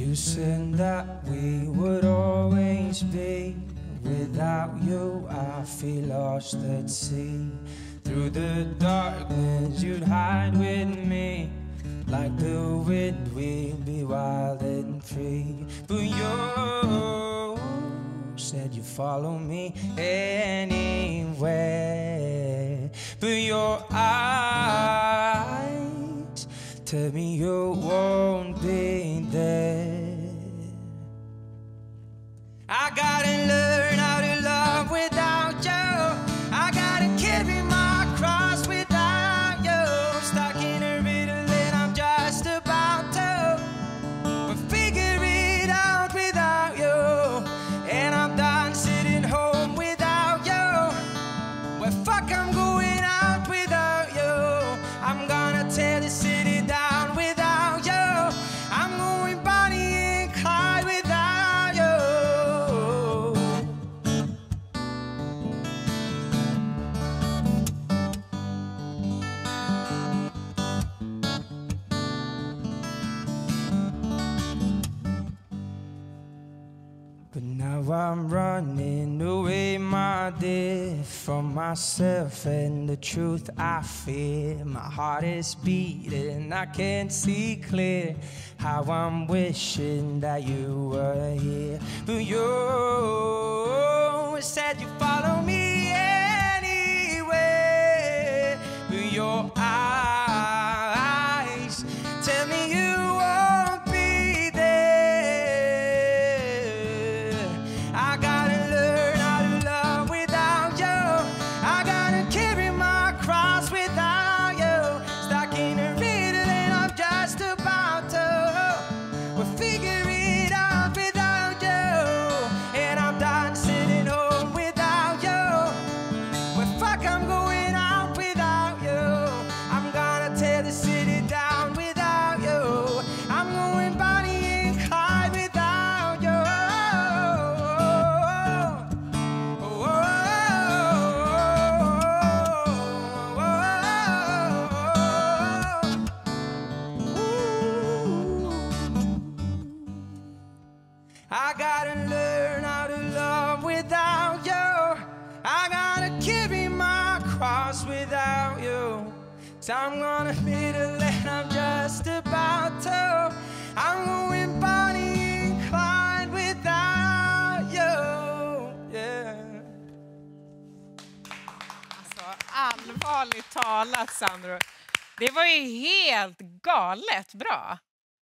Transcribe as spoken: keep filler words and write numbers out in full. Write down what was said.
You said that we would always be. Without you, I feel lost at sea. Through the darkness, you'd hide with me. Like the wind, we'd be wild and free. But you said you'd follow me anywhere. But your eyes tell me you won't be there. I gotta learn how to love without you. I gotta carry my cross without you. Stuck in a riddle and I'm just about to but figure it out without you. And I'm done sitting home without you. Well, fuck, I'm going out without you. I'm gonna tear the city down without you. I'm going Bonnie and Clyde without you. But now I'm running away, my dear, from myself and the truth I fear. My heart is beating, I can't see clear. How I'm wishing that you were here. But you said you follow me anyway. But your eyes tell me you won't be there. I gotta learn how to love without you. I gotta carry my cross without you. Stuck in a riddle and I'm just about to well, figure it out without you. And I'm done sitting home without you. Well, fuck, I'm going out without you. I'm gonna tear the city down without you. I'm going Bonnie and Clyde without you. Oh, oh, oh, oh. I gotta learn how to love without you. I gotta carry my cross without you. So I'm gonna middle and I'm just about to. I'm going Bonnie and Clyde without you. Yeah. Alltså, allvarligt talat, Sandro. Det var ju helt galet bra.